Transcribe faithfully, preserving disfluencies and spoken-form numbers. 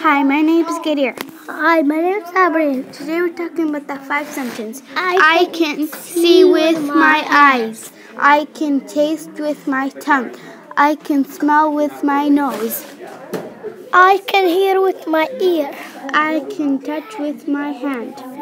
Hi, my name is Gadeer. Hi, my name is Sabrina. Today we're talking about the five sentence. I I can can see with my eyes. I can taste with my tongue. I can smell with my nose. I can hear with my ear. I can touch with my hand.